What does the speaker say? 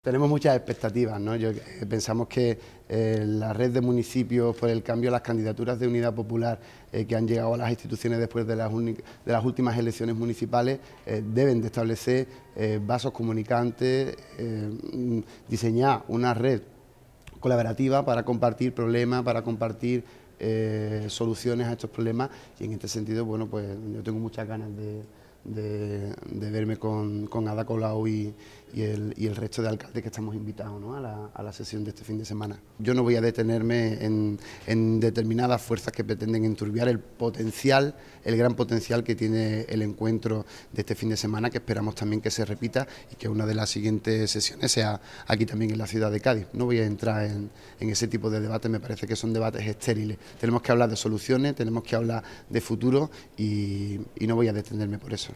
Tenemos muchas expectativas, ¿no? Pensamos que la red de municipios por el cambio, las candidaturas de Unidad Popular que han llegado a las instituciones después de las últimas elecciones municipales deben de establecer vasos comunicantes, diseñar una red colaborativa para compartir problemas, para compartir soluciones a estos problemas, y en este sentido, bueno, pues yo tengo muchas ganas de verme con Ada Colau y el resto de alcaldes que estamos invitados, ¿no?, a la sesión de este fin de semana. Yo no voy a detenerme en determinadas fuerzas que pretenden enturbiar el potencial, el gran potencial que tiene el encuentro de este fin de semana, que esperamos también que se repita y que una de las siguientes sesiones sea aquí también en la ciudad de Cádiz. No voy a entrar en ese tipo de debates, me parece que son debates estériles. Tenemos que hablar de soluciones, tenemos que hablar de futuro y no voy a detenerme por eso.